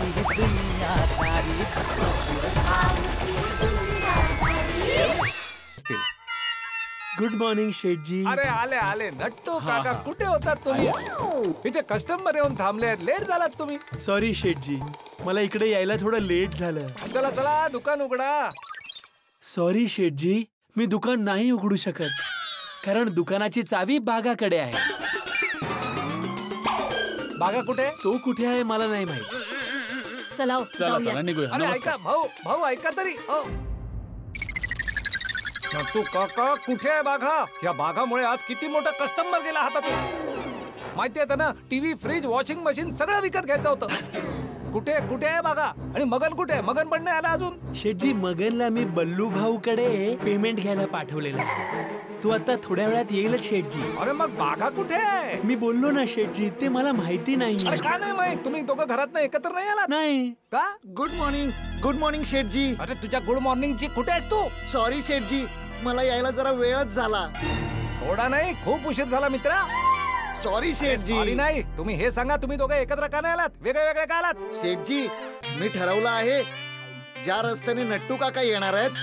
भाऊची ही दुनियादारी. Good morning शेठजी. अरे आले आले नट्टू काका, कुठे होतात तुम्ही? इथे कस्टमर येऊन थांबले आहेत, लेट झालात तुम्ही. सॉरी शेठजी, मला इकडे यायला थोडं लेट झालं. चला चला दुकान उघडा. सॉरी शेठजी, मी दुकान नाही उघडू शकत कारण दुकानाची चावी बागाकडे आहे. बागा कुठे? तो कुठे आहे मला नाही माहित. चला चला निघूया. अरे ऐका भाऊ, भाऊ ऐका तरी. नट्टू काका कुठे आहे बागा? या बागामुळे आज किती मोठा कस्टमर गेला हातातून. माहिती आहे ना, टीव्ही, फ्रीज, वॉशिंग मशीन सगळं विकत घ्यायचं होतं. कुठे कुठे आहे बागा? आणि मगन कुठे? मगन पण नाही आला अजून. शेठजी, मगनला मी बल्लू भाऊकडे पेमेंट घ्यायला पाठवलेला. तू आता थोड्या वेळात येईलच शेठजी. अरे मग बागा कुठे आहे? मी बोललो ना शेठजी, ते मला माहिती नाही. अरे का नाही माहित? तुम्ही दोघं घरात एकत्र नाही आलात? नाही. का? गुड मॉर्निंग शेठजी. अरे तुझ्या गुड मॉर्निंगची कुठे आहेस तू? सॉरी शेठजी, मला यायला जरा वेळच झाला. थोडा नाही, खूप उशीर झाला मित्रा. सॉरी शेठजी. सॉरी नाही, तुम्ही हे सांगा, तुम्ही दोघं एकत्र का नाही आलात? वेगळे वेगळे का आलात? शेठजी, मी ठरवलं आहे ज्या रस्त्याने नट्टू काका येणार आहेत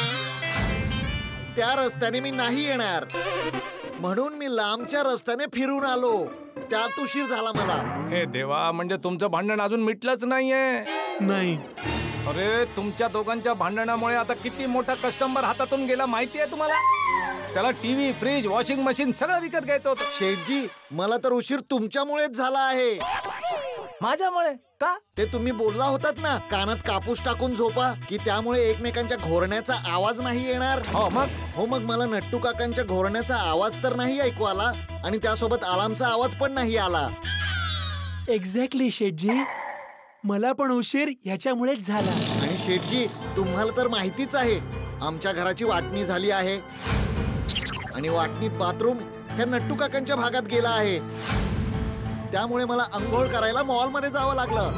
त्या रस्त्याने मी नाही येणार, म्हणून मी लांबच्या रस्त्याने फिरून आलो. त्यात उशीर झाला मला. हे देवा, म्हणजे तुमचं भांडण अजून मिटलंच नाहीये? नाही. अरे तुमच्या दोघांच्या भांडणामुळे आता किती मोठा कस्टमर हातातून गेला माहिती आहे तुम्हाला? त्याला टीव्ही, फ्रीज, वॉशिंग मशीन सगळं विकत घ्यायचं होतं. शेठजी, मला तर उशीर तुमच्यामुळेच झाला आहे. माझ्यामुळे? का? ते तुम्ही बोलला होतात ना, कानात कापूस टाकून झोपा, की त्यामुळे एकमेकांच्या घोरण्याचा आवाज नाही येणार. हो मग मला नट्टू काकांच्या घोरण्याचा आवाज तर नाही ऐकू आला, आणि त्यासोबत अलार्मचा आवाज पण नाही आला. एक्झॅक्टली शेठजी, मला पण उशीर ह्याच्यामुळेच झाला. आणि शेठजी, तुम्हाला तर माहितीच आहे, आमच्या घराची वाटणी झाली आहे आणि वाटणीत बाथरूम ह्या नट्टू काकांच्या भागात गेला आहे. त्यामुळे मला अंघोळ करायला मॉल मध्ये जावं लागलं.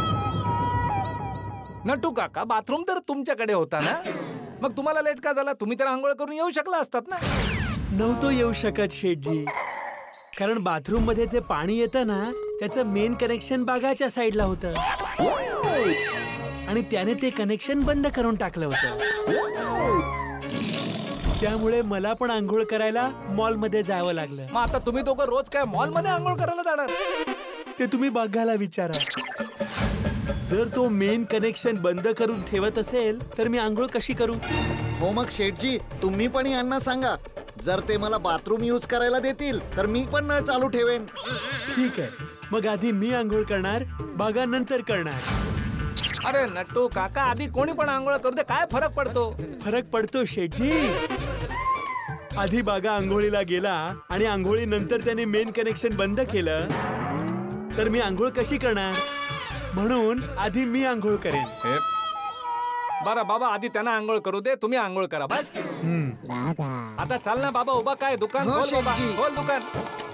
नट्टू काका, बाथरूम तर तुमच्याकडे होता ना, मग तुम्हाला लेट का झाला? तुम्ही तर अंघोळ करून येऊ शकला असतात ना. नव्हतो येऊ शकत शेठजी, कारण बाथरूम मध्ये जे पाणी येतं ना, त्याचं मेन कनेक्शन बागाच्या साईडला होतं आणि त्याने ते कनेक्शन बंद करून टाकलं होतं. त्यामुळे मला पण आंघोळ करायला मॉल मध्ये जावं लागलं. मग आता तुम्ही दोघं रोज काय मॉल मध्ये आंघोळ करायला जाणार? ते तुम्ही बागाला विचारा. जर तो मेन कनेक्शन बंद करून ठेवत असेल तर मी आंघोळ कशी करू? हो मग शेठजी, तुम्ही पण यांना सांगा, जर ते मला बाथरूम यूज करायला देतील तर मी पण नळ चालू ठेवेन. ठीक आहे, मग आधी मी आंघोळ करणार, बागा नंतर करणार. अरे नट्टू काका, आधी कोणी पण आंघोळ करू दे, काय फरक पडतो? फरक पडतो शेठजी. आधी बागा आंघोळीला गेला आणि आंघोळी नंतर त्याने मेन कनेक्शन बंद केलं तर मी आंघोळ कशी करणार? म्हणून आधी मी आंघोळ करेन. बरं बाबा, आधी त्यांना आंघोळ करू दे, तुम्ही आंघोळ करा बस. आता चाल ना बाबा, उभा काय? दुकान हो, खोल बाबा, शेठजी. खोल दुकान.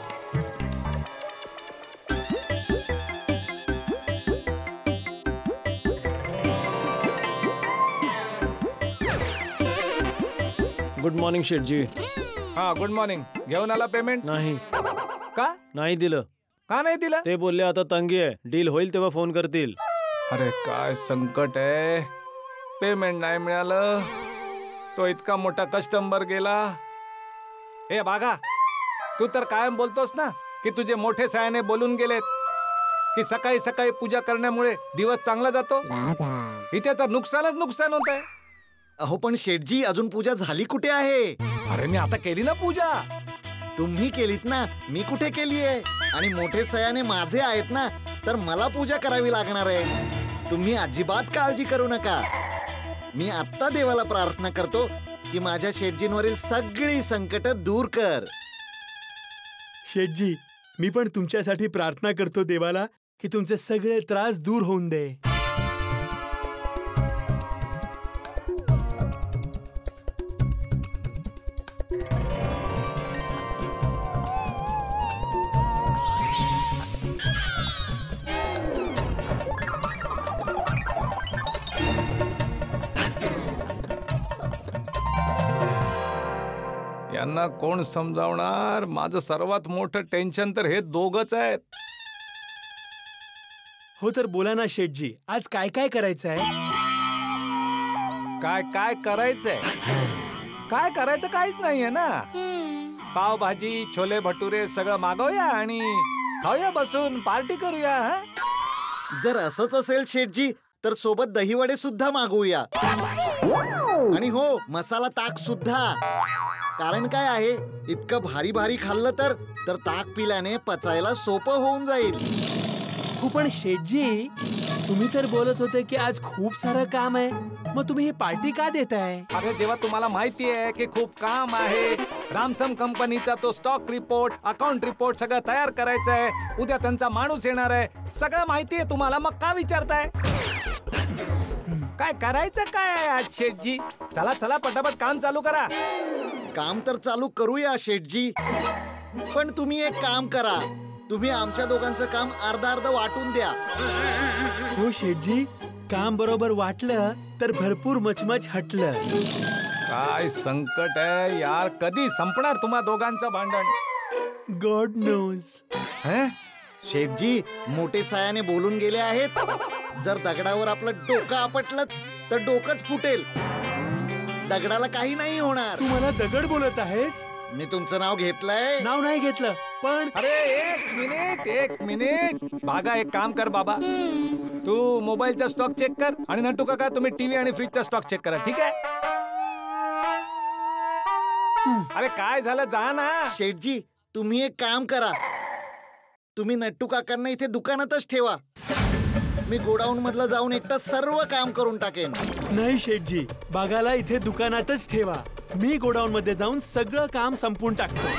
गुड मॉर्निंग शेठजी. हा गुड मॉर्निंग. घेऊन आला पेमेंट? नाही. का नाही दिलं. का नाही दिलं? ते बोलले आता तंगी आहे, डील होईल तेव्हा फोन करतील. अरे काय संकट आहे, पेमेंट नाही मिळालं, तो इतका मोठा कस्टमर गेला. हे बागा, तू तर कायम बोलतोस ना की तुझे मोठे सायाने बोलून गेलेत की सकाळी सकाळी पूजा करण्यामुळे दिवस चांगला जातो. इथे तर नुकसानच नुकसान होत आहे. अहो पण शेठजी, अजून पूजा झाली कुठे आहे? अरे मी आता केली ना पूजा. तुम्ही केलीत ना, मी कुठे केली आहे? आणि मोठे सयाने माझे आहेत ना, तर मला पूजा करावी लागणार आहे. तुम्ही अजिबात काळजी करू नका. मी आत्ता देवाला प्रार्थना करतो की माझ्या शेठजींवरील सगळी संकट दूर कर. शेठजी, मी पण तुमच्यासाठी प्रार्थना करतो देवाला की तुमचे सगळे त्रास दूर होऊन दे. यांना कोण समजावणार? माझं सर्वात मोठं टेन्शन तर हे दोघच आहेत. हो तर बोला ना शेठजी, आज काय काय करायचं आहे? काय काय करायचंय? काय करायचं काहीच नाहीये ना. पावभाजी छोले भटुरे सगळं मागवूया आणि खाऊया, बसून पार्टी करूया. हा? जर असंच असेल शेठजी तर सोबत दहीवडे सुद्धा मागवूया. आणि हो, मसाला ताक सुद्धा. कारण काय आहे, इतकं भारी भारी खाल्लं तर ताक पिल्याने पचायला सोपं होऊन जाईल. हो पण शेठजी, तुम्ही तर बोलत होते की आज खूप सारं काम आहे, मग तुम्ही ही पार्टी का देताय? अरे जेव्हा तुम्हाला माहिती आहे की खूप काम आहे, रामसम कंपनीचा तो स्टॉक रिपोर्ट, अकाउंट रिपोर्ट सगळं तयार करायचं आहे, उद्या त्यांचा माणूस येणार आहे, सगळं माहिती आहे तुम्हाला, मग का विचारताय? काय करायचं काय आहे आज शेठजी? चला चला पटापट काम चालू करा. काम तर चालू करूया शेठजी, पण तुम्ही एक काम करा, तुम्ही आमच्या दोघांचं काम अर्धा अर्ध वाटून द्या. हो शेठजी, काम बरोबर वाटलं तर भरपूर मचमच हटलं. काय संकट आहे यार, कधी संपणार तुम्हा दोघांचं भांडण? God knows. शेठजी, मोठे सायाने बोलून गेले आहेत, जर दगडावर आपलं डोकं आपटलं तर डोकंच फुटेल, दगडाला काही नाही होणार. तू मला दगड बोलत आहेस? मी तुमचं नाव घेतलंय. नाव नाही घेतलं, पण अरे एक मिनिट भागा, एक काम कर बाबा, तू मोबाईलचा स्टॉक चेक कर आणि नटू काका तुम्ही टीव्ही आणि फ्रीजचा स्टॉक चेक करा, ठीक आहे? अरे काय झालं, जा ना. शेठजी, तुम्ही एक काम करा, तुम्ही नट्टू काकांना इथे दुकानातच ठेवा, मी गोडाऊन मधलं जाऊन एकटं सर्व काम करून टाकेन. नाही शेठजी, बागाला इथे दुकानातच ठेवा, मी गोडाऊन मध्ये जाऊन सगळं काम संपून टाकतो.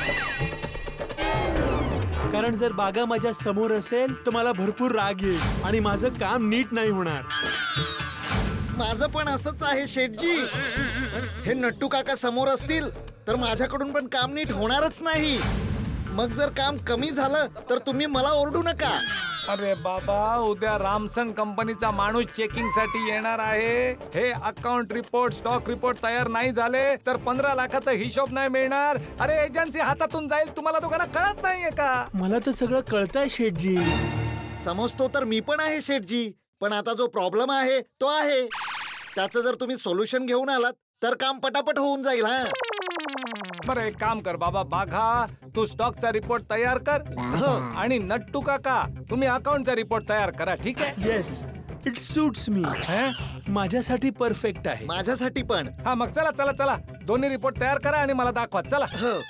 कारण जर बागा माझ्या समोर असेल तर मला भरपूर राग येईल आणि माझं काम नीट नाही होणार. माझं पण असंच आहे शेठजी, हे नट्टू काका समोर असतील तर माझ्याकडून पण काम नीट होणारच नाही. मग जर काम कमी झालं तर तुम्ही मला ओरडू नका. अरे बाबा, उद्या रामसंग कंपनीचा माणूस चेकिंग साठी येणार आहे. हे अकाउंट रिपोर्ट, स्टॉक रिपोर्ट तयार नाही झाले तर 15 लाखाचा हिशोब नाही मिळणार. अरे एजन्सी हातातून जाईल, तुम्हाला दोघांना कळत नाहीये का? मला तर सगळं कळतंय शेठजी. समजतो तर मी पण आहे शेठजी, पण आता जो प्रॉब्लेम आहे तो आहे, त्याचं जर तुम्ही सोल्युशन घेऊन आलात तर काम पटापट होऊन जाईल. हा बरं, एक काम कर बाबा, बाघा तू स्टॉकचा रिपोर्ट तयार कर आणि नट्टू काका तुम्ही अकाउंटचा रिपोर्ट तयार करा, ठीक आहे? Yes, it suits me. माझ्यासाठी परफेक्ट आहे. माझ्यासाठी पण. हा मग चला चला चला, दोन्ही रिपोर्ट तयार करा आणि मला दाखवा, चला.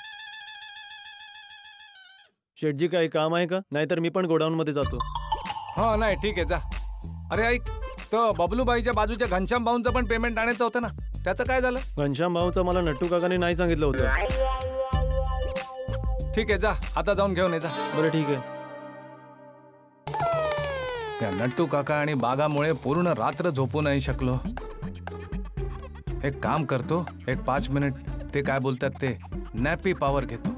शेठजी काही काम आहे का? नाहीतर मी पण गोडाऊन मध्ये जातो. हो नाही ठीक आहे, जा. अरे ऐक, तो बबलूबाईच्या बाजूच्या घनश्याम भाऊंचं पण पेमेंट आणायचं होतं ना, त्याचं काय झालं? घनश्याम भाऊचं मला नट्टू काकाने नाही सांगितलं होतं. ठीक आहे, जा आता जाऊन घेऊन ये, जा. बरं ठीक आहे. या नट्टू काका आणि बागामुळे पूर्ण रात्र झोपू नाही शकलो. एक काम करतो, एक 5 मिनिट ते काय बोलतात ते नॅपी पॉवर घेतो.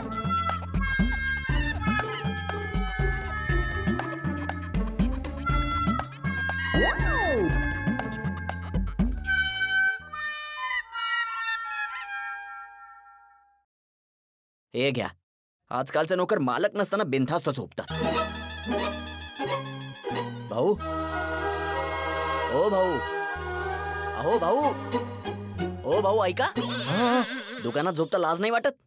हे घ्या, आजकालचे नोकर मालक नसताना बिनधास्त झोपतात. भाऊ, ओ भाऊ, अहो भाऊ, ओ भाऊ ऐका, दुकानात झोपता लाज नाही वाटत?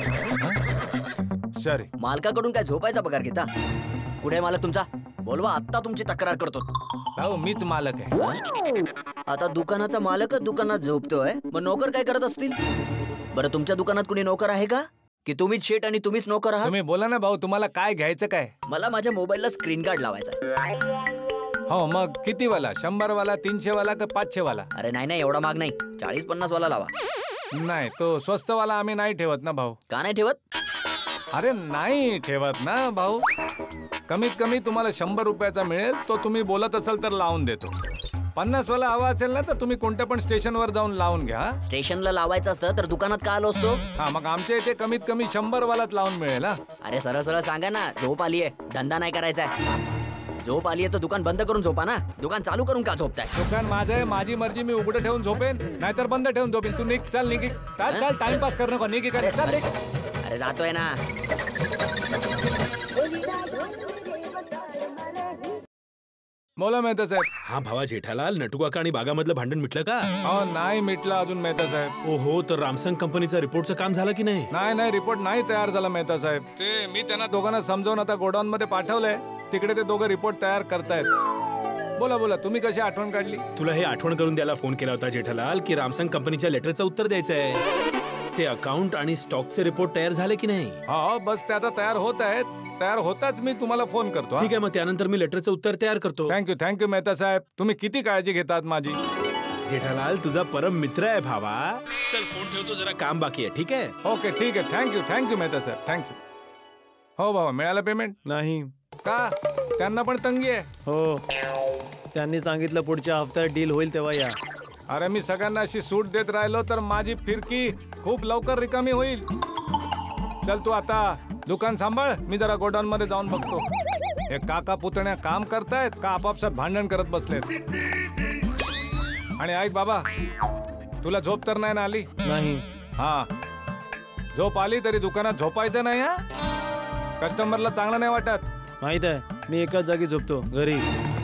सॉरी. मालकाकडून काय झोपायचा पगार घेता? कुठे मालक तुमचा? बोलवा, आत्ता तुमची तक्रार करतो. भाऊ मीच मालक आहे. आता दुकानाचा मालकच दुकानात झोपतोय, मग नोकर काय करत असतील? बरं, तुमच्या दुकानात कुणी नोकर आहे का, की तुम्हीच शेट आणि तुम्हीच नोकर आहात? तुम्ही बोला ना भाऊ, तुम्हाला काय घ्यायचं काय? मला माझ्या मोबाईलला स्क्रीन गार्ड लावायचा. हो मग किती वाला? 100 वाला, 300 वाला का 500 वाला? अरे नाही नाही, एवढा महाग नाही, 40-50 वाला लावा. नाही, तो स्वस्त वाला आम्ही नाही ठेवत ना भाऊ. का नाही ठेवत? अरे नाही ठेवत ना भाऊ, कमीत कमी तुम्हाला 100 रुपयाचा मिळेल, तो तुम्ही बोलत असाल तर लावून देतो. 50 वाला हवा असेल ना तर तुम्ही कोणत्या पण स्टेशनवर जाऊन लावून घ्या. स्टेशनला लावायचं असतं तर दुकानात का आलो असतो? हा मग आमच्या इथे कमीत कमी 100 वालाच लावून मिळेल. अरे सरळ सरळ सांगा ना, झोप आलीये, धंदा नाही करायचा. झोप आलीये तर दुकान बंद करून झोपा ना, दुकान चालू करून का झोपताय? दुकान माझं आहे, माझी मर्जी, मी उघडं ठेवून झोपेन नाहीतर बंद ठेवून झोपेन. तू निघ, चल निघ, चल टाइमपास करू नको, निघ, चल निघ. अरे जातोय ना. बोला मेहता साहेब. हा भावा जेठालाल, नटुकाका आणि बागामधलं भांडण मिटलं का? हो नाही मिटला अजून मेहता साहेब. ओहो, तर रामसंग कंपनीचा रिपोर्टचं काम झालं की नाही? नाही रिपोर्ट नाही तयार झाला मेहता साहेब. ते मी त्यांना दोघांना समजावून आता गोडाऊन मध्ये पाठवलंय. तिकडे ते दोघं रिपोर्ट तयार करतायत. बोला तुम्ही कशी आठवण काढली? तुला हे आठवण करून द्यायला फोन केला होता जेठालाल की रामसंग कंपनीच्या लेटरचं उत्तर द्यायचंय. ते अकाउंट आणि स्टॉकचे रिपोर्ट तयार झाले की नाही? हो बस ते आता तयार होत आहेत. तयार होताच मी तुम्हाला फोन करतो. ठीक आहे, मग त्यानंतर मी लेटरचं उत्तर तयार करतो. थँक्यू मेहता साहेब. तुम्ही किती काळजी घेतात माझी. जेठालाल तुझा परम मित्र आहे भावा. चल फोन ठेवतो, जरा काम बाकी आहे. ठीक आहे? ओके ठीक आहे. थँक्यू मेहता साहेब. थँक्यू. हो बाबा, मिळालं पेमेंट? नाही. का? त्यांना पण तंगी आहे. हो, त्यांनी सांगितलं पुढच्या हप्त्यात डील होईल तेव्हा या. अरे मी सगळ्यांना अशी सूट देत राहिलो तर माझी फिरकी खूप लवकर रिकामी होईल. चल तू आता दुकान सांभाळ, मी जरा गोडाऊन मध्ये जाऊन बघतो. हे काका पुतण्या काम करतायत का आपापसात भांडण करत बसलेत. आणि ऐक बाबा, तुला झोप तर नाही ना आली? नाही. हा, झोप आली तरी दुकानात झोपायचं नाही. हा, कस्टमरला चांगलं नाही वाटत. माहित आहे, मी एकाच जागी झोपतो, घरी.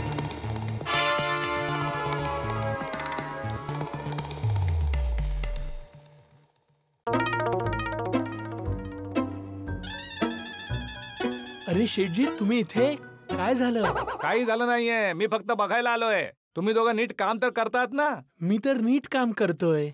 अरे शेठजी, तुम्ही इथे? काय झालं? काही झालं नाहीये, मी फक्त बघायला आलोय. तुम्ही दोघं नीट काम तर करतात ना? मी तर नीट काम करतोय.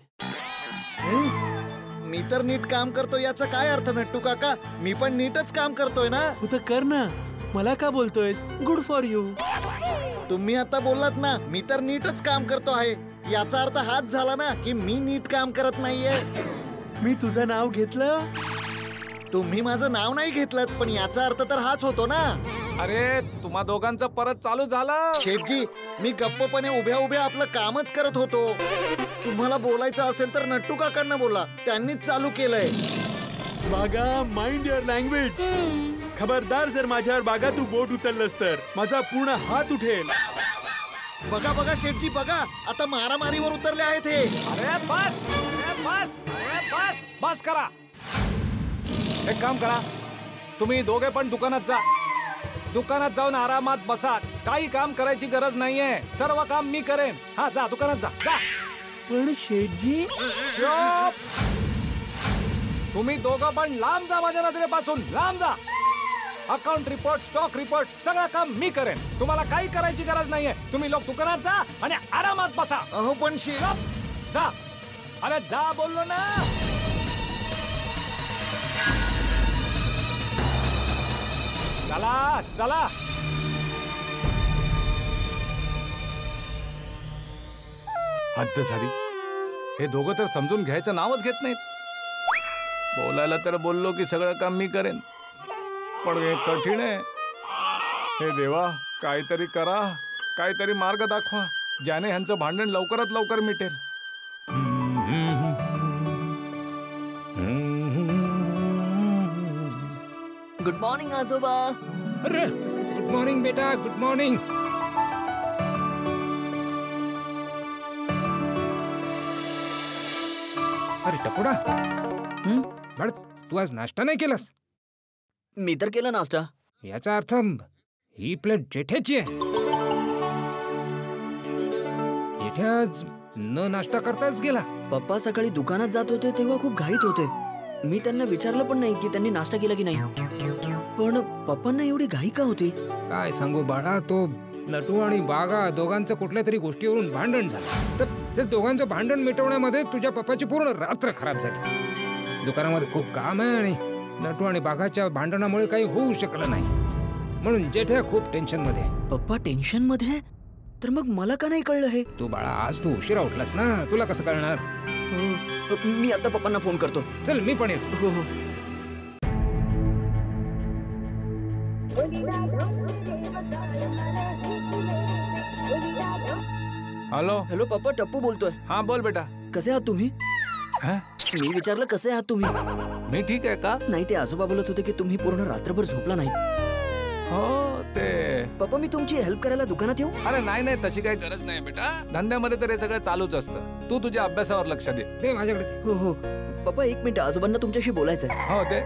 मी तर नीट काम करतो याचा काय अर्थ नट्टू काका? मी पण नीटच काम करतोय ना. हो तर कर ना, मला का बोलतोयस? Good for you. तुम्ही आता बोललात ना मी तर नीटच काम करतो आहे, याचा अर्थ हाच झाला ना की मी नीट काम करत नाहीये. मी तुझं नाव घेतलं? तुम्ही माझं नाव नाही घेतलं, पण याचा अर्थ तर हाच होतो ना. अरे तुम्हा दोघांचं परत चालू झालं. शेठजी, मी गप्पपणे उभ्या उभ्या आपलं कामच करत होतो. तुम्हाला बोलायचं असेल तर नट्टू काकांना बोला, त्यांनीच चालू केलंय. बागा, माइंड युअर लँग्वेज. खबरदार, जर माझ्यावर बागा तू बोट उचललंस तर माझा पूर्ण हात उठेल. बघा शेठजी बघा, आता मारामारीवर उतरले आहेत हे. अरे बस करा. एक काम करा, तुम्ही दोघे पण दुकानात जा. दुकानात जाऊन आरामात बसा. काही काम करायची गरज नाहीये, सर्व काम मी करेन. हा जा, दुकानात जा. पण शेठजी, तुम्ही दोघं पण लांब जा, माझ्या नजरेपासून लांब जा. अकाउंट रिपोर्ट, स्टॉक रिपोर्ट, सगळं काम मी करेन. तुम्हाला काही करायची गरज नाहीये. तुम्ही लोक दुकानात जा आणि आरामात बसा. अहो पण जा. अरे जा बोललो ना. चला. हद्द झाली. हे दोघं तर समजून घ्यायचं नावच घेत नाहीत. बोलायला तर बोललो की सगळं काम मी करेन, पण हे कठीण आहे. हे देवा, काहीतरी करा, काहीतरी मार्ग दाखवा ज्याने ह्यांचं भांडण लवकरात लवकर मिटेल. गुड मॉर्निंग आजोबा. अरे गुड मॉर्निंग बेटा, गुड मॉर्निंग. अरे टपोडा, बाळ तू आज नाश्ता नाही केलास? मी तर केला नाश्ता. याचा अर्थ ही प्लेट जेठ्याची आहे. जेठ्या आज न नाश्ता करताच गेला. पप्पा सकाळी दुकानात जात होते तेव्हा खूप घाईत होते. मी त्यांना विचारलं पण नाही की त्यांनी नाश्ता केला की नाही. पण पप्पांना एवढी घाई का होती? काय सांगू बाळा, तो नटू आणि बागा दोघांचं कुठल्या तरी गोष्टीवरून भांडण झालं. तर ते दोघांचं भांडण मिटवण्यामध्ये तुझ्या पप्पाची पूर्ण रात्र खराब झाली. दुकानामध्ये खूप काम आहे आणि नटू आणि बागाच्या भांडणामुळे काही होऊ शकलं नाही, म्हणून जेठ्या खूप टेन्शन मध्ये आहे. पप्पा टेन्शन मध्ये? तर मग मला का नाही कळलं हे? तू बाळा आज तू उशिरा उठलास ना, तुला कसं कळणार? मी आता पप्पांना फोन करतो. चल मी पण येतो. हो. हॅलो पप्पा, टप्पू बोलतोय. हा बोल बेटा. कसे आहात तुम्ही? मी विचारलं कसे आहात तुम्ही? मी ठीक आहे का? नाही, ते आजोबा बोलत होते की तुम्ही पूर्ण रात्रभर झोपला नाही. हो ते पप्पा, मी तुमची हेल्प करायला दुकानात येऊ? अरे नाही, तशी काही गरज नाही बेटा. धंद्यामध्ये तर हे सगळं चालूच असतं. तू तुझ्या अभ्यासावर लक्ष दे. ते माझ्याकडे. हो. पप्पा एक मिनिट, आजोबांना तुमच्याशी बोलायचंय. हो ते.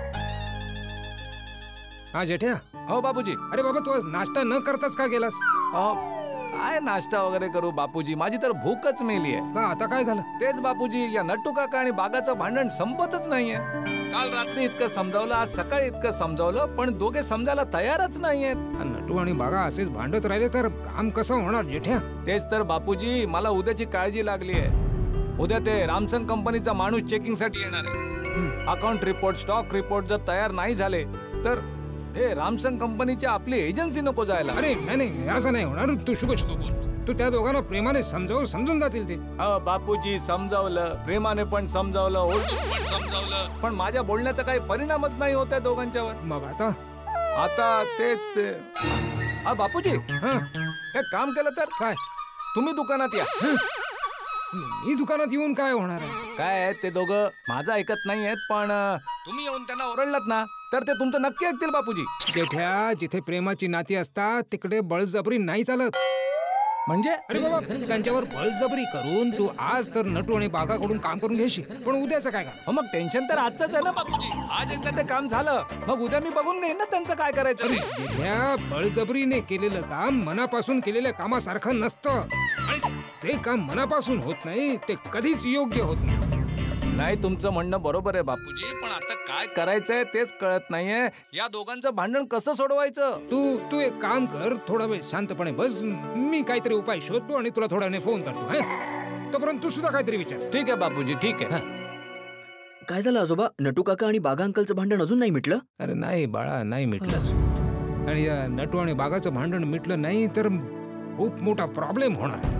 हा जेठ्या. हो बाबूजी. अरे बाबा, तू आज नाश्ता न करताच का गेलास? काय नाश्ता वगैरे करू बापूजी, माझी तर भूकच मेली आहे. का आता काय झालं? तेच बापूजी, या नट्टू काका आणि बागाचं भांडण संपतच नाहीये. काल रात्री इतकं समजावलं, आज सकाळी इतकं समजावलं, पण दोघे समजायला तयारच नाहीयेत. नटू आणि बागा असेच भांडत राहिले तर काम कसं होणार जेठ्या? तेच तर बापूजी, मला उद्याची काळजी लागली आहे. उद्या ते रामसन कंपनीचा माणूस चेकिंग साठी येणार आहे. अकाउंट रिपोर्ट, स्टॉक रिपोर्ट जर तयार नाही झाले तर हे रामसन कंपनीची आपली एजन्सी नको जायला. अरे नाही असं नाही होणार. तू शुभ बोल. तू त्या दोघांना प्रेमाने समजून जातील ते. बापूजी, समजावलं, प्रेमाने पण समजावलं, ओळखून पण समजावलं, पण माझ्या बोलण्याचा काही परिणामच नाही होत आहे दोघांच्यावर. मग आता तेच ते. बापूजी, एक काम केलं तर काय? तुम्ही दुकानात या. मी दुकानात येऊन काय होणार आहे? काय ते दोघं माझं ऐकत नाहीयेत, पण तुम्ही येऊन त्यांना ओरडलात ना तर ते तुमचं नक्की ऐकतील बापूजी. जेठ्या, जिथे प्रेमाची नाती असतात तिकडे बळजबरी नाही चालत. म्हणजे? अरे बाबा, त्यांच्यावर बळजबरी करून तू आज तर नटू आणि बागाकडून काम करून घेशील, पण उद्याचं काय का? मग टेन्शन तर आजच आहे ना बापूजी. आज एकदा ते काम झालं, मग उद्या मी बघून घेईन ना त्यांचं काय करायचं. जेठ्या, बळजबरीने केलेलं काम मनापासून केलेल्या कामासारखं नसतं, आणि जे काम मनापासून होत नाही ते कधीच योग्य होत नाही. नाही, तुमचं म्हणणं बरोबर आहे बापूजी, पण आता काय करायचंय तेच कळत नाहीये. या दोघांचं भांडण कसं सोडवायचं? तू एक काम कर, थोडा वेळ शांतपणे बस. मी काहीतरी उपाय शोधतो आणि तुला थोडा वेळ फोन करतो. तोपर्यंत तू सुद्धा काहीतरी विचार. ठीक आहे बापूजी, ठीक आहे. काय झालं आजोबा? नटू काका आणि बागा अंकलचं भांडण अजून नाही मिटलं? अरे नाही बाळा, नाही मिटलं. आणि या नटू आणि बागाचं भांडण मिटलं नाही तर खूप मोठा प्रॉब्लेम होणार.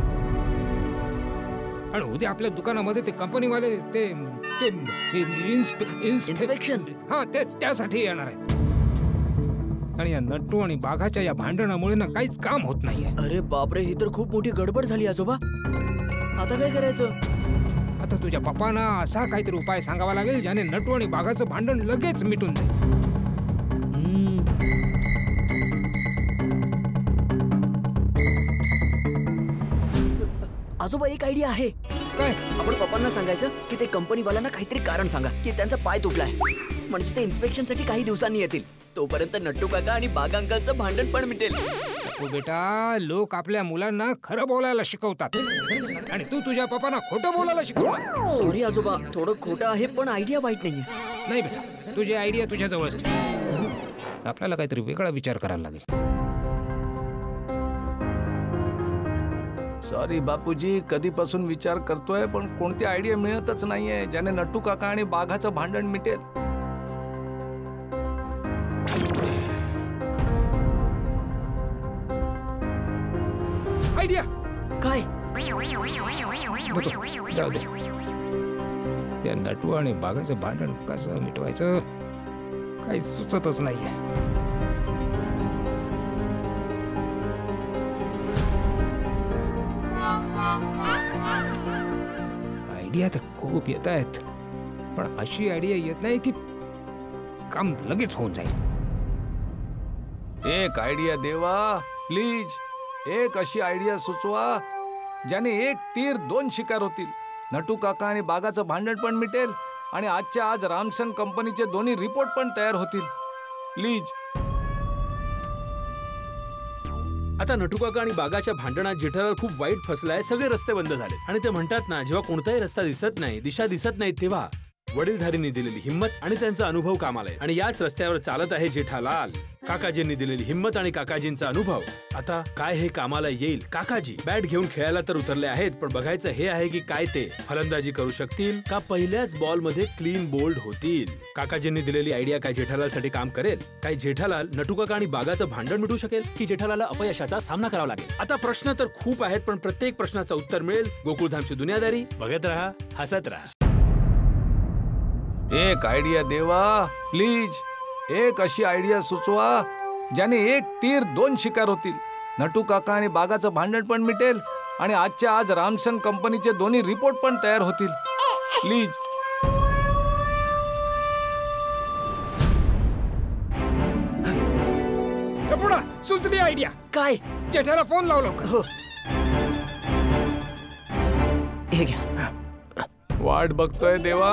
आणि उद्या आपल्या दुकानामध्ये ते कंपनीवाले ते इन्स्पेक्शन, तेच त्यासाठी येणार आहे. आणि या नट्टू आणि बाघाच्या या भांडणामुळे ना काहीच काम होत नाहीये. अरे बापरे, ही तर खूप मोठी गडबड झाली आजोबा. आता काय करायचं? आता तुझ्या पप्पांना असा काहीतरी उपाय सांगावा लागेल ज्याने नट्टू आणि बाघाचं भांडण लगेच मिटून जाईल. आजोबा, एक आयडिया आहे. काय? आपण पप्पांना सांगायचं की ते कंपनीवाल्यांना काहीतरी कारण सांगा की त्यांचा पाय तुटलाय, म्हणजे ते इन्स्पेक्शन साठी काही दिवसांनी येतील. तोपर्यंत नट्टू काका आणि बागा अंकलचं भांडण पण मिटेल. बेटा, लोक आपल्या मुलांना खरं बोलायला शिकवतात आणि तू तुझ्या पप्पांना खोटं बोलायला शिकवणार. सॉरी आजोबा, थोडं खोटं आहे पण आयडिया वाईट नाहीये. नाही बेटा, तुझी आयडिया तुझ्या जवळच ठेव. आपल्याला काहीतरी वेगळा विचार करायला लागेल. सॉरी बापूजी, कधीपासून विचार करतोय पण कोणती आयडिया मिळतच नाहीये ज्याने नट्टू काका आणि बाघाचं भांडण मिटेल. आयडिया काय? जाऊ दे. या नटू आणि बाघाचं भांडण कसं मिटवायचं काही सुचतच नाहीये. आयडिया तर खूप येत आहेत, पण अशी आयडिया येत नाही की काम लगेच होऊन जाईल. एक आयडिया देवा प्लीज, एक अशी आयडिया सुचवा ज्याने एक तीर दोन शिकार होतील. नटू काका आणि बागाचं भांडण पण मिटेल आणि आजच्या आज रामसन कंपनीचे दोन्ही रिपोर्ट पण तयार होतील. प्लीज. आता नटू काका आणि बागाच्या भांडणात जेठालाल खूप वाईट फसलाय. सगळे रस्ते बंद झाले आणि ते म्हणतात ना, जेव्हा कोणताही रस्ता दिसत नाही, दिशा दिसत नाही, तेव्हा वडीलधारींनी दिलेली हिम्मत आणि त्यांचा अनुभव कामाला आहे. आणि याच रस्त्यावर चालत आहे जेठालाल. काकाजींनी दिलेली हिम्मत आणि काकाजींचा अनुभव आता काय हे कामाला येईल. काकाजी बॅट घेऊन खेळायला तर उतरले आहेत, पण बघायचं हे आहे की काय ते फलंदाजी करू शकतील का पहिल्याच बॉल मध्ये क्लीन बोल्ड होतील. काकाजींनी दिलेली आयडिया काय जेठालालसाठी काम करेल? काय जेठालाल नटू काका आणि बागाचं भांडण मिटू शकेल की जेठालालला अपयशाचा सामना करावा लागेल? आता प्रश्न तर खूप आहेत, पण प्रत्येक प्रश्नाचं उत्तर मिळेल गोकुळधामची दुनियादारी. बघत राहा, हसत राहा. एक आयडिया देवा प्लीज, एक अशी आयडिया सुचवा ज्याने एक तीर दोन शिकार होतील. नटू काका आणि बागाचं भांडण पण मिटेल आणि आजच्या आज रामसन कंपनीचे दोन्ही रिपोर्ट पण तयार होतील. प्लीज. सुचली आयडिया. काय? जेठाला फोन लाव लवकर. हो, हे घ्या. वाट बघतोय देवा.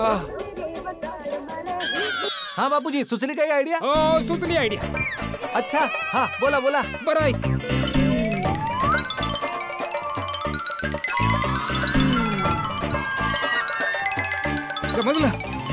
हा बापूजी, सुचली काही आयडिया? हो, सुचली आयडिया. अच्छा, हा बोला बोला. बरं ऐक, समजलं?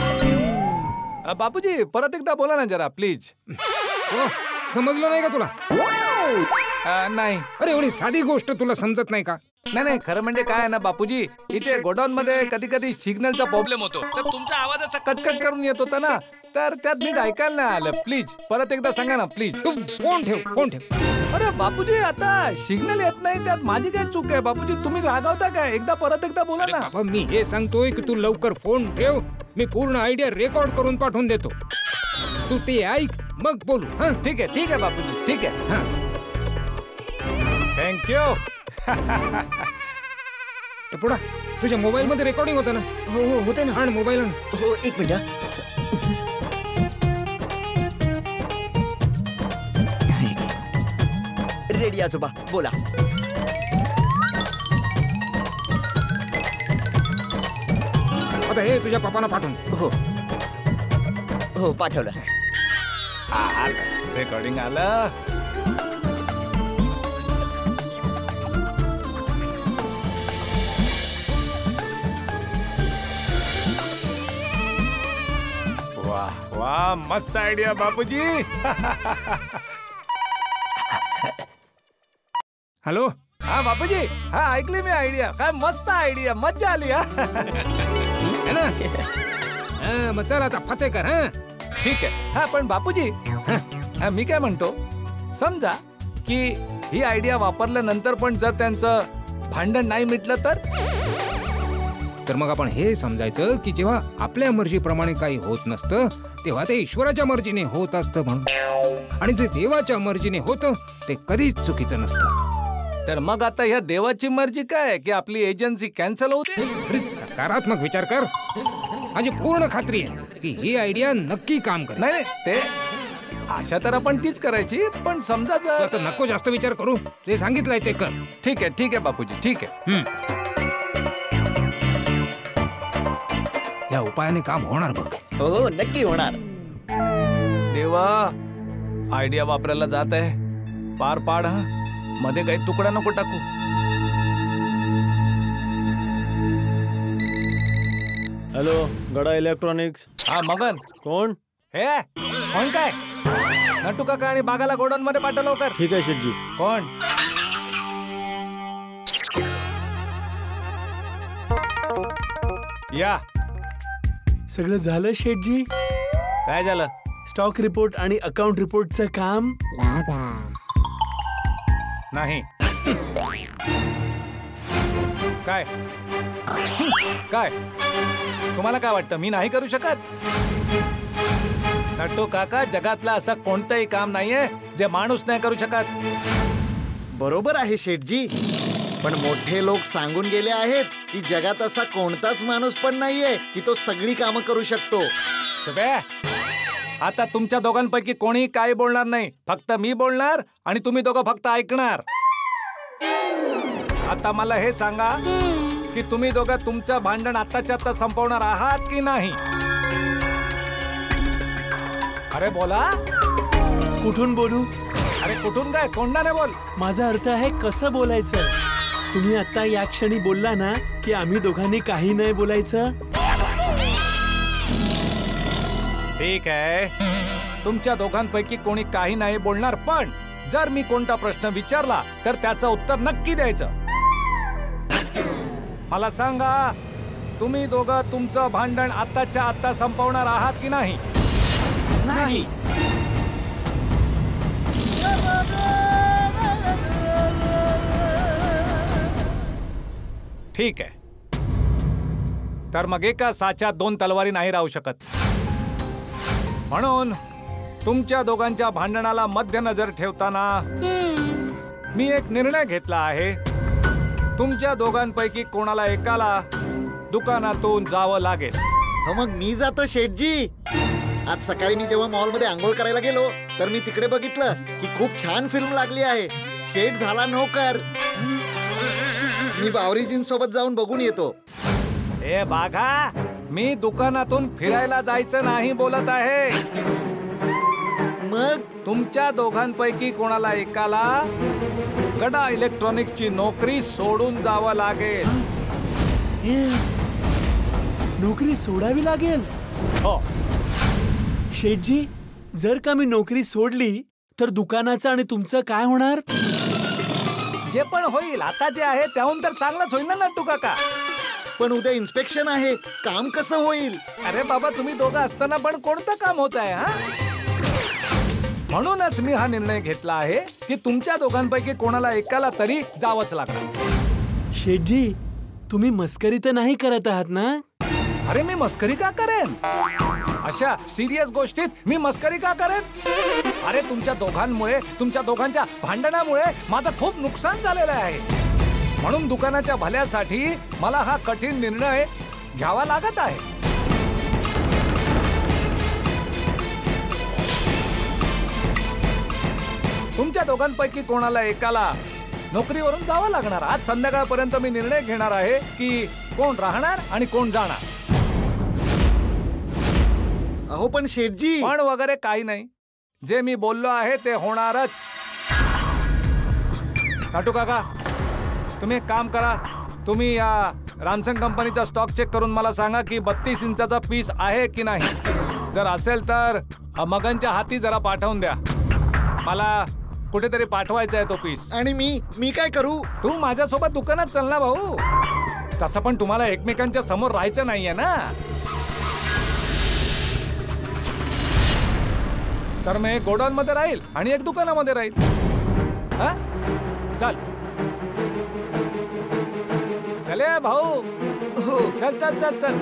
बापूजी परत एकदा बोला ना जरा प्लीज. हो, समजलं नाही का तुला? नाही अरे एवढी साधी गोष्ट तुला समजत नाही का? नाही खरं म्हणजे काय आहे ना बापूजी, इथे गोडाऊन मध्ये कधी कधी सिग्नलचा प्रॉब्लेम होतो, तर तुमचा आवाज असा कटकट करून येत होता ना, तर त्यात नीट ऐकायला नाही आलं. प्लीज परत एकदा सांगा ना प्लीज. तू फोन ठेव. अरे बापूजी आता सिग्नल येत नाही, त्यात माझी काय चूक आहे बापूजी? तुम्ही रागावता काय? परत एकदा बोला ना. बाबा मी हे सांगतोय की तू लवकर फोन ठेव. मी पूर्ण आयडिया रेकॉर्ड करून पाठवून देतो. तू ते ऐक मग बोलू. हा ठीक आहे बापूजी, ठीक आहे. हा थँक्यू. पुढा तुझ्या मोबाईल मध्ये रेकॉर्डिंग होतं ना? हो हो होते ना. आण मोबाईल आण. हो एक मिनिट. रेडी आजोबा बोला. आता हे तुझ्या पप्पांना पाठवून दे. हो हो पाठवलं. रेकॉर्डिंग आलं. वाह मस्त आयडिया बापूजी. हॅलो. हा बापूजी, हा ऐकली मी आयडिया. काय मस्त आयडिया, मज्जा आली. है ना? हा, मग चल आता फते कर. हा ठीक आहे. हा पण बापूजी, मी काय म्हणतो, समजा की ही आयडिया वापरल्यानंतर पण जर त्यांचं भांडण नाही मिटलं तर मग आपण हे समजायचं की जेव्हा आपल्या मर्जीप्रमाणे काही होत नसतं तेव्हा ते ईश्वराच्या मर्जीने होत असतं म्हणून. आणि जे देवाच्या मर्जीने होतं ते कधीच चुकीचं नसतं. तर मग आता ह्या देवाची मर्जी काय की आपली एजन्सी कॅन्सल होते? सकारात्मक विचार कर. माझी पूर्ण खात्री आहे की ही आयडिया नक्की काम करेल. नाही ते आशा तर आपण तीच करायची, पण समजा जर आता नको जास्त विचार करू. ते सांगितलंय ते कर. ठीक आहे बापूजी, ठीक आहे. या उपायाने काम होणार बघ. हो नक्की होणार. देवा, आयडिया वापरायला जात आहे, पार पाड. हा मध्ये काही तुकडा नको टाकू. हॅलो गडा इलेक्ट्रॉनिक्स. हा मगन कोण? हे कोण काय? नटू काका आणि बागाला गोडाऊन मध्ये पाठव लवकर. ठीक आहे शेठजी. कोण? या. सगळं झालं शेठजी? काय झालं? स्टॉक रिपोर्ट आणि अकाउंट रिपोर्टचं काम? नाही. काय काय तुम्हाला काय वाटतं मी नाही करू शकत? नट्टू काका, जगातलं असं कोणतंही काम नाहीये जे माणूस नाही करू शकत. बरोबर आहे शेठजी, पण मोठे लोक सांगून गेले आहेत की जगात असा कोणताच माणूस पण नाहीये की तो सगळी कामं करू शकतो. आता तुमच्या दोघांपैकी कोणी काही बोलणार नाही, फक्त मी बोलणार आणि तुम्ही दोघं फक्त ऐकणार. आता मला हे सांगा की तुम्ही दोघं तुमचं भांडण आत्ताच्या आत्ता संपवणार आहात की नाही? अरे बोला. कुठून बोलू? अरे कुठून काय? तोंडाने बोल. माझा अर्थ आहे कसं बोलायचं. तुम्ही आता या क्षणी बोलला ना की आम्ही दोघांनी काही नाही बोलायचं. ठीक आहे, तुमच्या दोघांपैकी कोणी काही नाही बोलणार, पण जर मी कोणता प्रश्न विचारला तर त्याचं उत्तर नक्की द्यायचं. मला सांगा, तुम्ही दोघं तुमचं भांडण आत्ताच्या आत्ता संपवणार आहात की नाही? नाही. ठीक आहे, तर मग एका साच्यात दोन तलवारी नाही राहू शकत. म्हणून तुमच्या दोघांच्या भांडणाला मध्यनजर ठेवताना मी एक निर्णय घेतला आहे. तुमच्या दोघांपैकी कोणाला एकाला दुकानातून जावं लागेल. मग मी जातो शेठजी. आज सकाळी मी जेव्हा मॉलमध्ये आंघोळ करायला गेलो तर मी तिकडे बघितलं की खूप छान फिल्म लागली आहे. शेठ झाला नोकर. मी बावरीजीं सोबत जाऊन बघून येतो. ए बाघा, मी दुकानातून फिरायला जायचं नाही बोलत आहे. मग तुमच्या दोघांपैकी कोणाला एकाला गडा इलेक्ट्रॉनिक्सची नोकरी सोडून जावं लागेल. नोकरी सोडावी लागेल? हो. शेठजी, जर का मी नोकरी सोडली तर दुकानाचं आणि तुमचं काय होणार? जे पण होईल आता जे आहे त्याहून तर चांगलंच होईल ना नट्टू काका. पण उद्या इन्स्पेक्शन आहे, काम कसं होईल? अरे बाबा, तुम्ही दोघं असताना पण कोणतं काम होत आहे हा? म्हणूनच मी हा निर्णय घेतला आहे की तुमच्या दोघांपैकी कोणाला एकाला तरी जावंच लागणार. शेठजी, तुम्ही मस्करी तर नाही करत आहात ना? अरे मी मस्करी का करेन? अशा सिरियस गोष्टीत मी मस्करी का करेन? अरे तुमच्या दोघांमुळे, तुमच्या दोघांच्या भांडणामुळे माझं खूप नुकसान झालेलं आहे. म्हणून दुकानाच्या भल्यासाठी मला हा कठीण निर्णय घ्यावा लागत आहे. तुमच्या दोघांपैकी कोणाला एकाला नोकरीवरून जावं लागणार. आज संध्याकाळपर्यंत मी निर्णय घेणार आहे की कोण राहणार आणि कोण जाणार. अहो पण शेठजी. पण वगैरे काही नाही, जे मी बोललो आहे ते होणारच. नाटू काका, तुम्ही एक काम करा, तुम्ही या रामसंग कंपनीचा स्टॉक चेक करून मला सांगा की 32 इंचाचा पीस आहे की नाही. जर असेल तर मगनच्या हाती जरा पाठवून द्या. मला कुठेतरी पाठवायचा आहे तो पीस. आणि मी काय करू? तू माझ्यासोबत दुकानात चल ना भाऊ. तसं पण तुम्हाला एकमेकांच्या समोर राहायचं नाहीये ना. तर मी एक गोडाऊन मध्ये राहील आणि एक दुकानामध्ये राहील. हा चल चले भाऊ. हो. चल चल चल चल.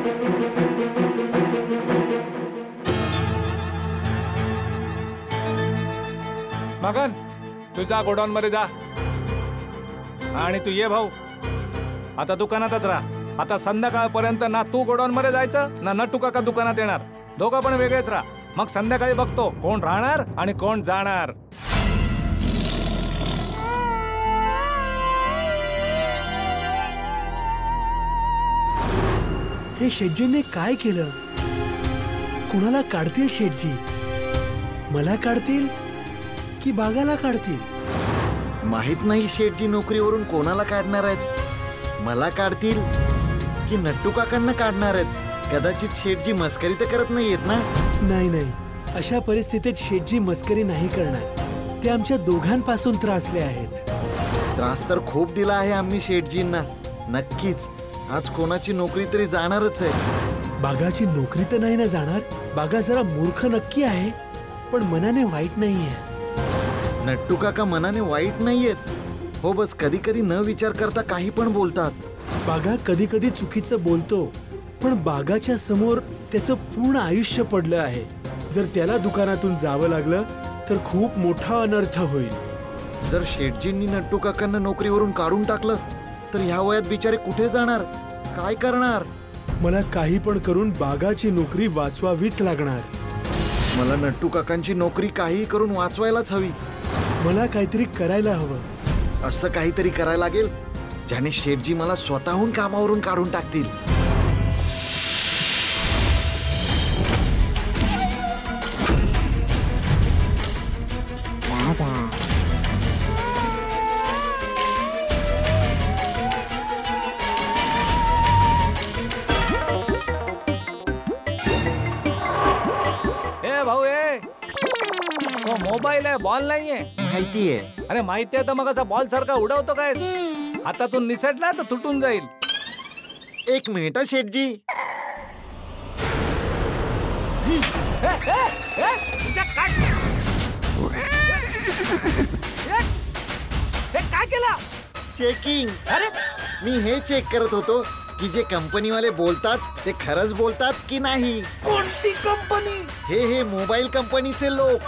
मगन, तुझ्या गोडाऊन मध्ये जा आणि तू ये भाऊ. आता दुकानातच राहा. आता संध्याकाळपर्यंत ना तू गोडाऊन मध्ये जायचं ना नट्टू काका दुकानात येणार. दोघं पण वेगळेच राहा. मग संध्याकाळी बघतो कोण राहणार आणि कोण जाणार. हे शेठजीने काय केलं? कुणाला काढतील शेठजी? मला काढतील की बागाला काढतील? माहित नाही शेठजी नोकरीवरून कोणाला काढणार आहेत. मला काढतील की नट्टू काकांना काढणार आहेत. कदाचित शेठजी मस्करी तर करत नाहीयेत ना? नाही, अशा परिस्थितीत शेठजी मस्करी नाही करणार. ते आमच्या दोघांपासून त्रासले आहेत. त्रास तर खूप दिला आहे आम्ही शेठजींना. नक्कीच आज कोणाची नोकरी तरी जाणारच आहे. बागाची नोकरी तर नाही ना जाणार. बागा जरा मूर्ख नक्की आहे, पण मनाने वाईट नाहीये. नट्टू काका मनाने वाईट नाहीयेत. हो, बस कधी कधी न विचार करता काही पण बोलतात. बागा कधी कधी चुकीचं बोलतो, पण बागाच्या समोर त्याचं पूर्ण आयुष्य पडलं आहे. जर त्याला दुकानातून जावं लागलं तर खूप मोठा अनर्थ होईल. जर शेठजींनी नट्टू काकांना नोकरीवरून काढून टाकलं तर ह्या वयात बिचारे कुठे जाणार, काय करणार? मला काही पण करून बागाची नोकरी वाचवावीच लागणार. मला नट्टू काकांची नोकरी काही करून वाचवायलाच हवी. मला काहीतरी करायला हवं. असं काहीतरी करायला लागेल ज्याने शेठजी मला स्वतःहून कामावरून काढून टाकतील. भाऊ ए, तो मोबाईल आहे, बॉल नाहीये. माहितीये. अरे माहितीये तर मग असा बॉल सारखा उडवतो काय? हातातून निसटला तर तुटून जाईल. एक मिनिट शेठजी. काय केलं? चेकिंग. अरे मी हे चेक करत होतो की जे कंपनीवाले बोलतात ते खरंच बोलतात की नाही. कोणती कंपनी? हे मोबाईल कंपनीचे लोक.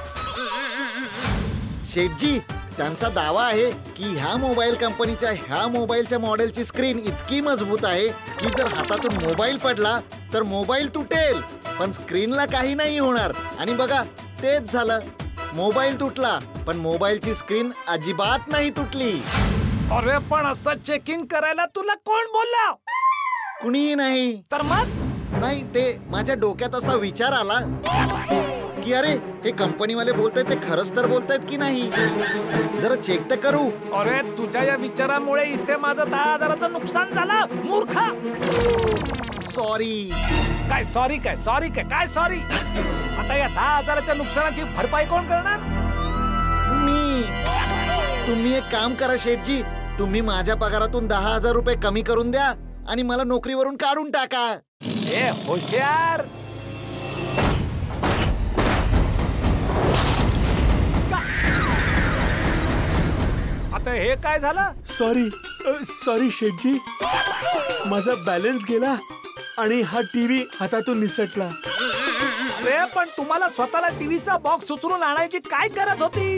शेठजी, त्यांचा दावा आहे की ह्या मोबाईल कंपनीच्या ह्या मोबाईलच्या मॉडेलची स्क्रीन इतकी मजबूत आहे की जर हातातून मोबाईल पडला तर मोबाईल तुटेल, पण स्क्रीनला काही नाही होणार. आणि बघा, तेच झालं. मोबाईल तुटला पण मोबाईलची स्क्रीन अजिबात नाही तुटली. अरे पण असं चेकिंग करायला तुला कोण बोलला? कुणीही नाही. तर मग नाही, ते माझ्या डोक्यात असा विचार आला. की अरे हे कंपनीवाले बोलतायत ते खरंच तर बोलतायत की नाही, जरा चेक तर करू. अरे तुझ्या या विचारामुळे इथे माझं 10,000चं नुकसान झालं मूर्खा. सॉरी. काय सॉरी काय सॉरी. आता या 10,000च्या नुकसानाची भरपाई कोण करणार? मी. तुम्ही एक काम करा शेठजी, तुम्ही माझ्या पगारातून 10,000 रुपये कमी करून द्या आणि मला नोकरीवरून काढून टाका. ए होशियार. आता हे काय झालं? सॉरी शेठजी, माझा बॅलन्स गेला आणि हा टीव्ही हातातून निसटला. अरे पण तुम्हाला स्वतःला टीव्हीचा बॉक्स उचलून आणायची काय गरज होती?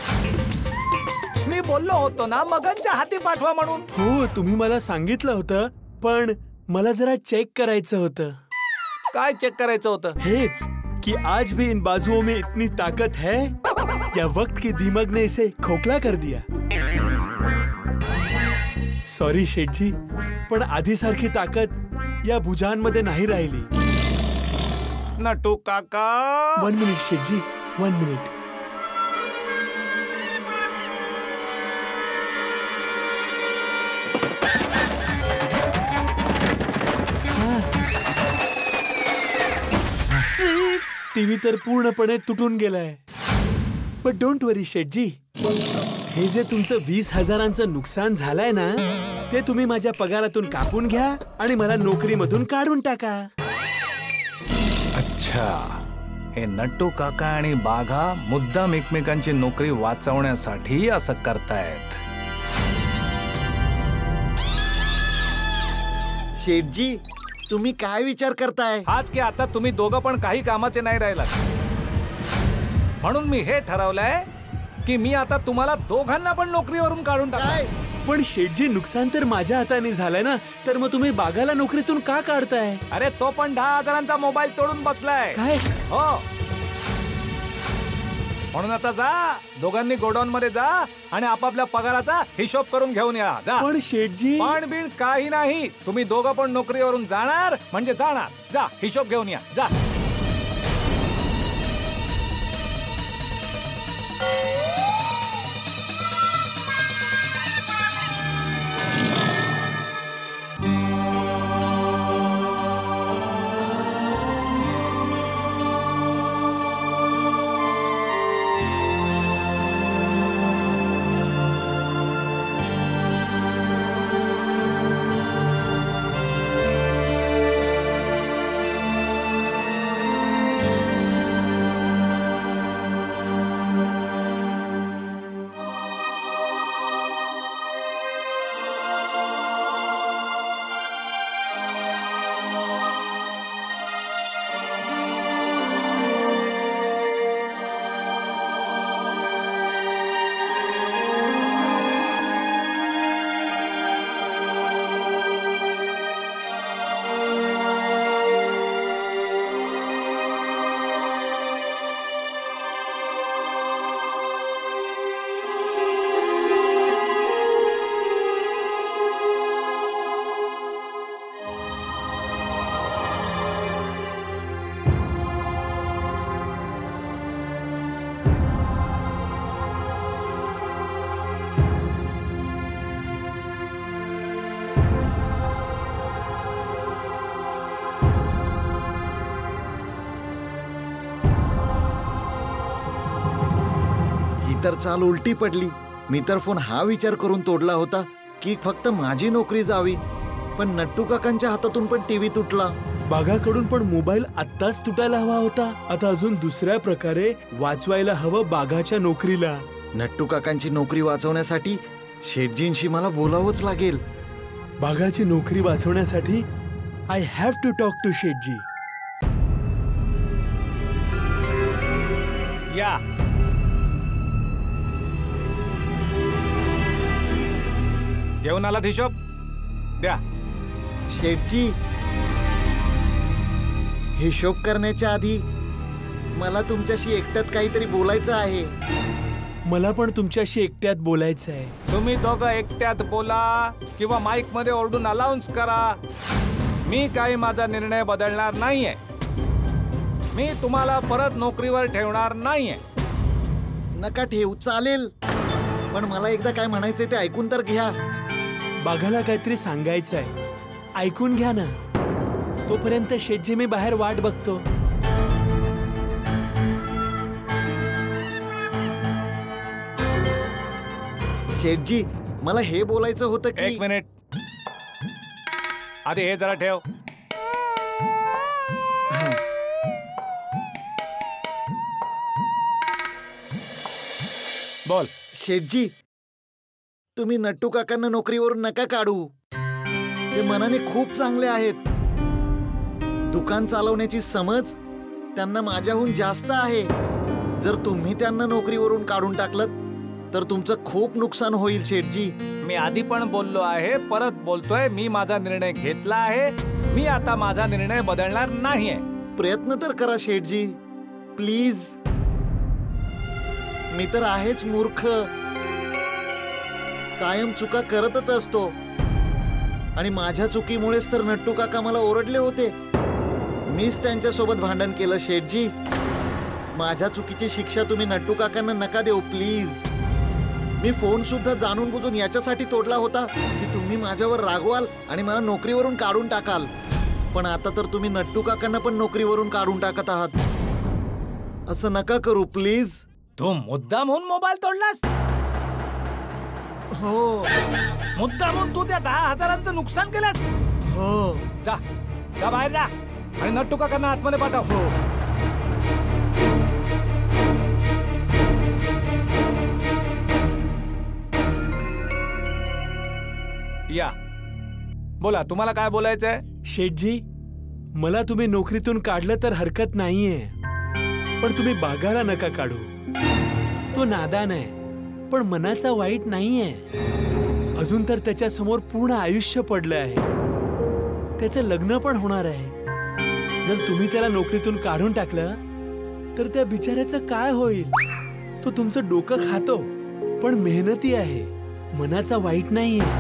मी बोललो होतो ना मगनच्या हाती पाठवा म्हणून. हो, तुम्ही मला सांगितलं होतं, पण मला जरा चेक करायचं होतं. काय चेक करायचं होतं? हेच कि आज भी इन बाजुओं में इतनी ताकत है या वक्त की दीमक ने इसे खोखला कर दिया. सॉरी शेठजी, पण आधी सारखी ताकद या भुजांमध्ये नाही राहिली. नटू काका. 1 मिनिट शेठजी, 1 मिनिट. टीव्ही तर पूर्णपणे तुटून गेलाय. बट डोंट वरी शेठजी, हे जे तुमचं 20,000चं नुकसान झालंय ना, ते तुम्ही माझ्या पगारातून कापून घ्या आणि मला नोकरीमधून काढून टाका. अच्छा, हे नट्टू काका आणि बाघा मुद्दाम एकमेकांची नोकरी वाचवण्यासाठी असं करतायत. शेठजी, तुम्ही काय विचार करताय? आज की आता तुम्ही दोघं पण काही कामाचे नाही राहिलात, म्हणून मी हे ठरवलंय की मी आता तुम्हाला दोघांना पण नोकरीवरून काढून टाकणार. पण शेठजी, नुकसान तर माझ्या हाताने झालंय ना, तर मग तुम्ही बागाला नोकरीतून का काढताय? अरे तो पण 10,000चा मोबाईल तोडून बसलाय. काय? हो, म्हणून आता जा, दोघांनी गोडाऊन मध्ये जा आणि आपापल्या पगाराचा हिशोब करून घेऊन या. जा. पण शेठजी, पण बिन काही नाही, तुम्ही दोघं पण नोकरीवरून जाणार म्हणजे जाणार. जा, हिशोब घेऊन या. जा. तर चाल उलटी पडली. मी तर फोन हा विचार करून तोडला होता की फक्त माझी नोकरी जावी, पण नट्टू काकांच्या हातातून पण टीव्ही तुटला. बागाकडून पण मोबाईल आत्ताच तुटायला हवा होता. आता अजून दुसऱ्या प्रकारे वाचवायला हवं बागाच्या नोकरीला. नट्टू काकांची नोकरी वाचवण्यासाठी शेठजींशी मला बोलावंच लागेल. बागाची नोकरी वाचवण्यासाठी I have to talk to शेठजी. या. घेऊन आलात हिशोब? द्या. शेठजी, हिशोब करण्याच्या आधी मला तुमच्याशी एकट्यात काहीतरी बोलायचं आहे. मला पण तुमच्याशी एकट्यात बोलायचं आहे. तुम्ही दोघं एकट्यात बोला किंवा माईक मध्ये ओरडून अनाउन्स करा, मी काही माझा निर्णय बदलणार नाहीये. मी तुम्हाला परत नोकरीवर ठेवणार नाहीये. नका ठेवू चालेल, पण मला एकदा काय म्हणायचंय ते ऐकून तर घ्या. बाघाला काहीतरी सांगायचंय, ऐकून घ्या ना. तोपर्यंत शेटजी मी बाहेर वाट बघतो. शेठजी, मला हे बोलायचं होतं की एक मिनिट, आधी हे जरा ठेव. बोल. शेठजी, तुम्ही नट्टू काकांना नोकरीवरून नका काढू. ते मनाने खूप चांगले आहेत. दुकान चालवण्याची समज त्यांना माझ्याहून जास्त आहे. जर तुम्ही त्यांना नोकरीवरून काढून टाकलं तर तुमचं खूप नुकसान होईल शेठजी. मी आधी पण बोललो आहे, परत बोलतोय, मी माझा निर्णय घेतला आहे. मी आता माझा निर्णय बदलणार नाहीये. प्रयत्न तर करा शेठजी, प्लीज. मी तर आहेच मूर्ख, कायम चुका करतच असतो. आणि माझ्या चुकीमुळेच तर नट्टू काका मला ओरडले होते. मीच त्यांच्यासोबत भांडण केलं शेठजी. माझ्या चुकीची शिक्षा तुम्ही नट्टू काकांना नका देऊ प्लीज. मी फोन सुद्धा जाणून बुजून याच्यासाठी तोडला होता की तुम्ही माझ्यावर रागवाल आणि मला नोकरीवरून काढून टाकाल. पण आता तर तुम्ही नट्टू काकांना पण नोकरीवरून काढून टाकत आहात. असं नका करू प्लीज. तू मुद्दामहून मोबाईल तोडलास? हो. मुद्दामहून तू त्या 10,000चं नुकसान केलंस? हो. जा जा बाहेर जा आणि नट्टू काकांना आतमध्ये पाठव. हो. या बोला, तुम्हाला काय बोलायचंय? शेठजी, मला तुम्ही नोकरीतून काढलं तर हरकत नाहीये, पण तुम्ही बाघाला नका काढू. तो नादान आहे, पण मनाचा वाईट नाहीये. अजून तर त्याच्या समोर पूर्ण आयुष्य पडलं आहे. त्याचं लग्न पण होणार आहे. जर तुम्ही त्याला नोकरीतून काढून टाकलं तर त्या बिचाऱ्याचं काय होईल? तो तुमचं डोकं खातो, पण मेहनती आहे. मनाचा वाईट नाहीये.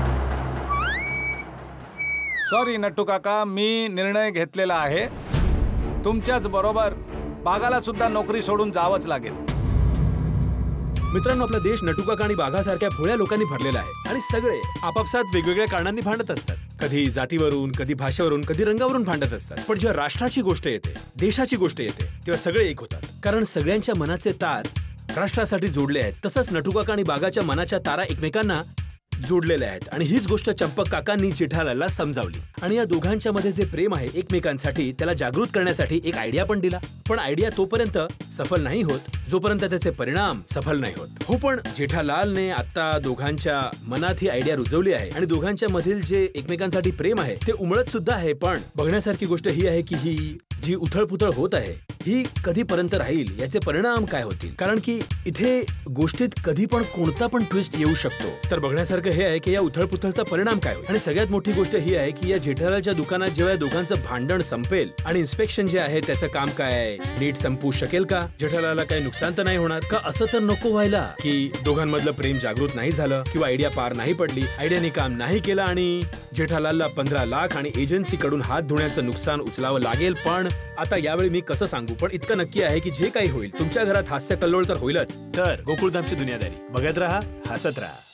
सॉरी नट्टू काका, मी निर्णय घेतलेला आहे. तुमच्याच बरोबर बाघाला सुद्धा नोकरी सोडून जावंच लागेल. मित्रांनो, आपला देश नटुकाका आणि बाघासारख्या भोळ्या लोकांनी भरलेला आहे आणि सगळे आपापसात वेगवेगळ्या कारणांनी भांडत असतात. कधी जातीवरून, कधी भाषेवरून, कधी रंगावरून भांडत असतात. पण जेव्हा राष्ट्राची गोष्ट येते, देशाची गोष्ट येते, तेव्हा सगळे एक होतात. कारण सगळ्यांच्या मनाचे तार राष्ट्रासाठी जोडले आहेत. तसंच नटुकाका आणि बाघाच्या मनाच्या तारा एकमेकांना जोडलेल्या आहेत. आणि हीच गोष्ट चंपक काकांनी जेठालालला समजावली. आणि या दोघांच्या मध्ये जे प्रेम आहे एकमेकांसाठी, त्याला जागृत करण्यासाठी एक आयडिया पण दिला. पण आयडिया तोपर्यंत सफल नाही होत जोपर्यंत त्याचे परिणाम सफल नाही होत. हो, पण जेठालालने आता दोघांच्या मनात ही आयडिया रुजवली आहे आणि दोघांच्या मधील जे एकमेकांसाठी प्रेम आहे ते उमळत सुद्धा आहे. पण बघण्यासारखी गोष्ट ही आहे की ही जी उथळपुथळ होत आहे ही कधीपर्यंत राहील, याचे परिणाम काय होतील. कारण की इथे गोष्टीत कधी पण कोणता पण ट्विस्ट येऊ शकतो. तर बघण्यासारखं हे आहे की या उथळपुथळचा परिणाम काय होईल. आणि सगळ्यात मोठी गोष्ट ही आहे की या जेठालालच्या दुकानात जेव्हा या दोघांचं भांडण संपेल आणि इन्स्पेक्शन जे आहे त्याचं काम काय नीट संपू शकेल का, जेठालालला काही नुकसान तर नाही होणार का, असं तर नको व्हायला की दोघांमधलं प्रेम जागृत नाही झालं किंवा आयडिया पार नाही पडली, आयडियाने काम नाही केलं आणि जेठालालला 15 लाख आणि एजन्सी कडून हात धुण्याचं नुकसान उचलावं लागेल. पण आता यावेळी मी कसं सांगू, पण इतकं नक्की आहे की जे काही होईल तुमच्या घरात हास्य कल्लोळ तर होईलच. तर गोकुळधामची दुनियादारी बघत राहा, हसत राहा.